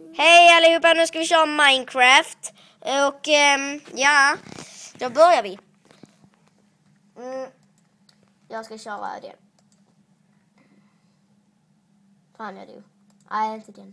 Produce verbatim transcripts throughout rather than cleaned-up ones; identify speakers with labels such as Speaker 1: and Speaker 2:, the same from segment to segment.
Speaker 1: Hej allihopa, nu ska vi köra Minecraft. Och ähm, ja, då börjar vi. Mm. Jag ska köra det. Fan jag du. Nej, inte den.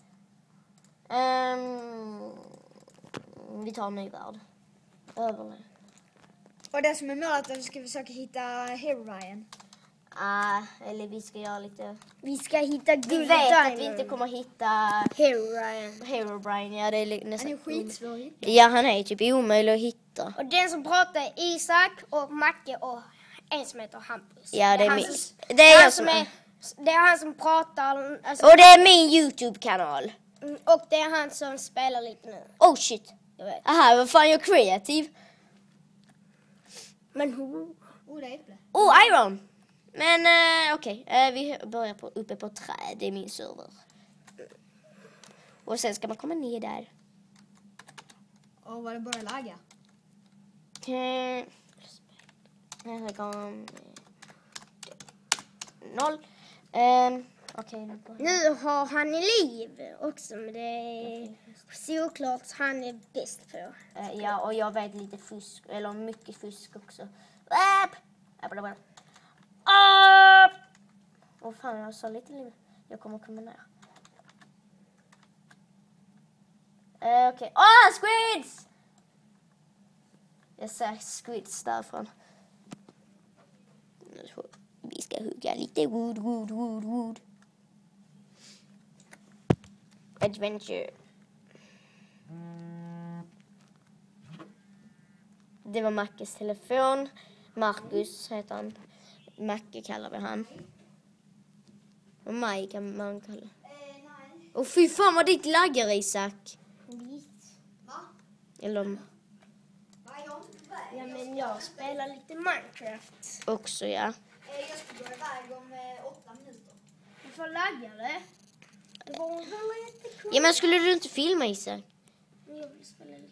Speaker 1: Um, vi tar en ny värld. Överlev.
Speaker 2: Och det som är målet är att vi ska försöka hitta Herobrine.
Speaker 1: Ah, eller vi ska göra lite...
Speaker 2: Vi ska hitta guld.
Speaker 1: Vi vet att vi inte kommer hitta
Speaker 2: Herobrine.
Speaker 1: Herobrine. Ja, det är nästan...
Speaker 2: Han är skitsvår att hitta.
Speaker 1: Ja, han är typ omöjlig att hitta.
Speaker 2: Och den som pratar är Isak och Macke och en som heter Hampus.
Speaker 1: Ja, det är,
Speaker 2: han
Speaker 1: min...
Speaker 2: som,
Speaker 1: det är
Speaker 2: han
Speaker 1: jag
Speaker 2: som
Speaker 1: som
Speaker 2: är... Det är han som pratar. Alltså,
Speaker 1: och det är min YouTube-kanal.
Speaker 2: och det är han som spelar lite nu.
Speaker 1: Oh shit.
Speaker 2: Jag vet.
Speaker 1: Aha, vad fan, jag är kreativ.
Speaker 2: Men hur? Oh, det är äpple.
Speaker 1: Oh, iron. Men uh, okej, okay. uh, vi börjar på, uppe på träd. Det är min server. Och sen ska man komma ner där.
Speaker 2: Och oh, vad det börjar lägga.
Speaker 1: Okej. Här kom... Noll. Um, okej, okay,
Speaker 2: nu har han i liv också, men det är såklart han är bäst på.
Speaker 1: Uh, ja, och jag vet lite fusk, eller mycket fusk också. Åh, oh, fan, jag sa lite liv. Jag kommer komma ner. Uh, okej. Okay. Åh, oh, squids! Jag ser squids därifrån. Vi ska hugga lite wood, wood, wood, wood. Adventure. Det var Mackes telefon. Marcus heter han. Macke kallar vi han. Och Maj kan man kalla. Och fy fan vad ditt laggar, Isak.
Speaker 2: Va?
Speaker 1: Eller
Speaker 2: ja, men jag spelar lite Minecraft.
Speaker 1: också, ja.
Speaker 2: Jag ska gå iväg om eh, åtta minuter. Du får lagga det. Det var väl lite kul.
Speaker 1: Ja, men skulle du inte filma, Isak?
Speaker 2: Jag vill spela lite.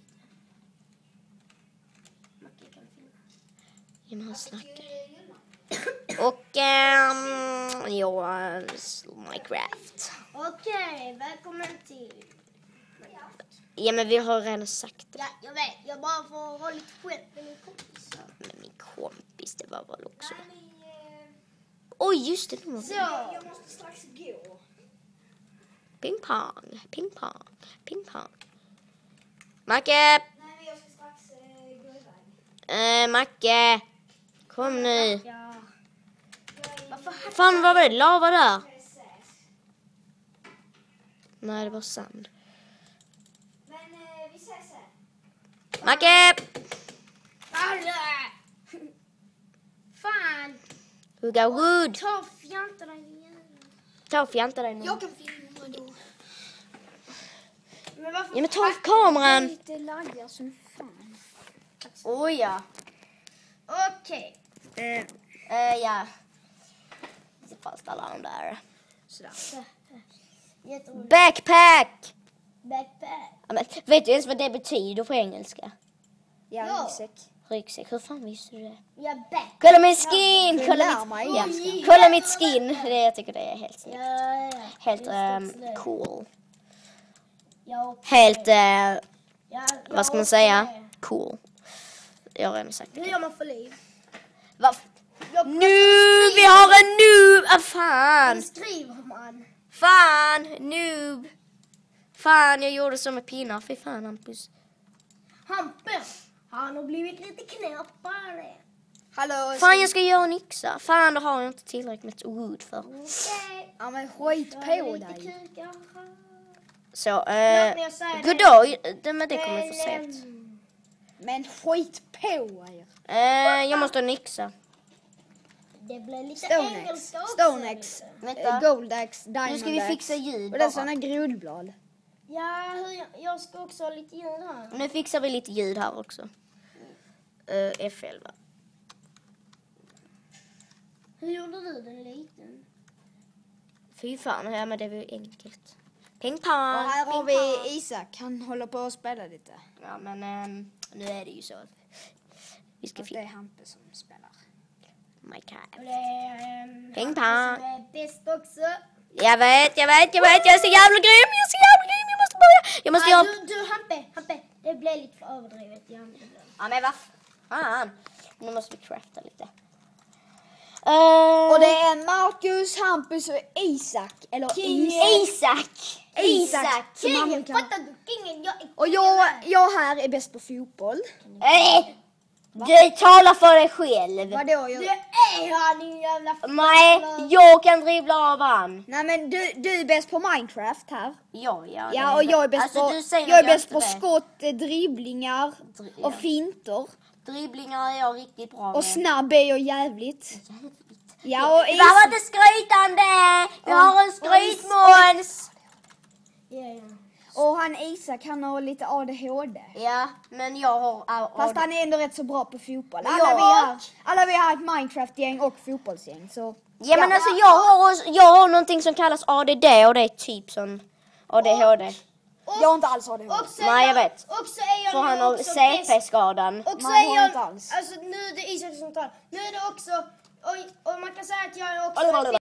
Speaker 2: Macke kan filma.
Speaker 1: Ja, men han snackar. Och, um, ja, Minecraft.
Speaker 2: Okej, välkommen till Minecraft.
Speaker 1: Ja, men vi har redan sagt det.
Speaker 2: Ja, jag vet. Jag bara får ha lite skit med min kompis.
Speaker 1: Men min kompis, det var väl också. Oj, just det. Nu.
Speaker 2: Så, jag måste strax gå.
Speaker 1: Ping pong, ping pong, ping pong. Macke!
Speaker 2: Nej, men jag ska strax eh, gå iväg.
Speaker 1: Eh, Macke! Kom nu.
Speaker 2: Ja. Varför
Speaker 1: Fan, vad var det? Lava där? Nej, det var sand.
Speaker 2: Men eh, vi ses sen.
Speaker 1: Macke!
Speaker 2: Alla! Fan!
Speaker 1: Hugga wood.
Speaker 2: Ta fjantarna igen.
Speaker 1: Ta och fjanta dig nu.
Speaker 2: Jag kan filma då. Men varför?
Speaker 1: Ja, men ta kameran.
Speaker 2: Lite laggar som fan.
Speaker 1: Oj, ja.
Speaker 2: Okej.
Speaker 1: Eh, eh, ja. Det fast alarm där.
Speaker 2: Sådär. Jätteroligt.
Speaker 1: Backpack!
Speaker 2: Backpack.
Speaker 1: Ja, men, vet du ens vad det betyder på engelska?
Speaker 2: Ja, ryggsäck.
Speaker 1: Ryggsäck. Hur fan visste du det?
Speaker 2: Ja, back.
Speaker 1: Kolla min skin! Kolla
Speaker 2: lär
Speaker 1: mitt,
Speaker 2: mig
Speaker 1: ja.
Speaker 2: engelska.
Speaker 1: Kolla mitt skin! Det, jag tycker det är helt snyggt.
Speaker 2: Ja, ja.
Speaker 1: Helt
Speaker 2: Det
Speaker 1: um,
Speaker 2: står
Speaker 1: cool.
Speaker 2: Ja,
Speaker 1: Helt, uh,
Speaker 2: ja,
Speaker 1: vad ska man
Speaker 2: också
Speaker 1: säga?
Speaker 2: det.
Speaker 1: Cool. Jag har redan sagt
Speaker 2: Hur
Speaker 1: det.
Speaker 2: gör man för liv?
Speaker 1: Va?
Speaker 2: Jag
Speaker 1: Nu! Vi har en noob! Ah, fan!
Speaker 2: Hur skriver man?
Speaker 1: Fan! Noob! Fan, jag gjorde som med pinnar. Fy fan, Hampus.
Speaker 2: Hampus, han har blivit lite knäppare. Hallå?
Speaker 1: Fan, jag ska göra en yxa. Fan, då har jag inte tillräckligt med wood för.
Speaker 2: Okej.
Speaker 3: Ja, men skit på dig.
Speaker 1: Så,
Speaker 2: Ja,
Speaker 1: eh...
Speaker 2: men jag säger
Speaker 1: god
Speaker 2: det.
Speaker 1: dag. Det, men det kommer för sent.
Speaker 2: ehm,
Speaker 3: Men skit på er.
Speaker 1: Eh, jag måste ha en yxa.
Speaker 2: Det blir lite
Speaker 3: Stonex,
Speaker 2: engelska också.
Speaker 3: Stonex,
Speaker 1: Vänta.
Speaker 3: eh, Goldax,
Speaker 1: Nu ska vi
Speaker 3: Diamondax.
Speaker 1: fixa ljud
Speaker 3: Och det är
Speaker 1: bara.
Speaker 3: såna grodblad.
Speaker 2: Ja, hur jag, jag ska också ha lite ljud här.
Speaker 1: Nu fixar vi lite ljud här också. Uh, F elva.
Speaker 2: Hur gjorde du den liten?
Speaker 1: Fy fan, ja, men det var ju enkelt. Ping pong.
Speaker 3: Och här har
Speaker 1: ping
Speaker 3: vi
Speaker 1: pong.
Speaker 3: Isak, han håller på att spela lite.
Speaker 1: Ja, men um, nu är det ju så att vi ska
Speaker 3: Och det är
Speaker 1: fixa
Speaker 3: Hampus som spelar.
Speaker 1: Minecraft.
Speaker 2: Och det är um,
Speaker 1: Ping
Speaker 2: han
Speaker 1: pong.
Speaker 2: som är bäst också.
Speaker 1: Jag vet, jag vet, jag vet. Jag är så jävla grym. Jag är så jävla grym. Jag måste Jag måste
Speaker 2: Nej,
Speaker 1: göra...
Speaker 2: du, du Hampe, Hampe. Det blev lite för överdrivet. Ja,
Speaker 1: Ja, men vad fan. Nu måste vi crafta lite. Uh,
Speaker 3: Och det är Marcus, Hampus och Isak. Eller
Speaker 2: King.
Speaker 1: Isak.
Speaker 2: Isak.
Speaker 3: Som han
Speaker 2: Kingen,
Speaker 3: kan-
Speaker 2: fattar du? Kingen, jag är
Speaker 3: Och jag, jag här är bäst på fotboll.
Speaker 1: Äh, du talar för dig själv.
Speaker 3: Vadå?
Speaker 2: Du
Speaker 3: Jag...
Speaker 2: är han din jävla...
Speaker 1: Nej, jag kan dribbla av han.
Speaker 3: Nej men du, du är bäst på Minecraft här.
Speaker 1: Ja, ja.
Speaker 3: Ja, och jag är bäst
Speaker 1: alltså,
Speaker 3: på,
Speaker 1: du säger
Speaker 3: jag är
Speaker 1: att
Speaker 3: bäst på
Speaker 1: inte är.
Speaker 3: skott, eh, dribblingar
Speaker 1: Dri-
Speaker 3: och
Speaker 1: ja.
Speaker 3: finter.
Speaker 1: Dribblingar är jag riktigt bra med.
Speaker 3: Och snabb är jag jävligt. Ja, och
Speaker 1: Det var
Speaker 3: Isak...
Speaker 1: inte skrytande. Vi
Speaker 3: Ja.
Speaker 1: har en skrytmåns.
Speaker 2: Ja, ja.
Speaker 3: Och han Isak, han har lite A D H D.
Speaker 1: Ja, men jag har... Uh,
Speaker 3: Fast han är ändå rätt så bra på fotboll. Alla,
Speaker 1: Ja.
Speaker 3: vi, har, alla vi har ett Minecraft-gäng och fotbollsgäng. Så,
Speaker 1: Ja, men alltså jag har, jag har någonting som kallas A D D och det är typ som A D H D.
Speaker 3: jag har inte alls A D H D.
Speaker 2: Och så är
Speaker 1: Nej, jag vet.
Speaker 2: Och så är jag
Speaker 1: För han
Speaker 2: nu
Speaker 1: har
Speaker 2: också
Speaker 1: C
Speaker 2: bäst-
Speaker 1: P-skadan.
Speaker 2: Och så
Speaker 3: Nej,
Speaker 2: är
Speaker 3: har
Speaker 2: jag,
Speaker 3: inte alls.
Speaker 2: alltså nu är det Isak som tar. Nu är det också, och, och man kan säga att jag är också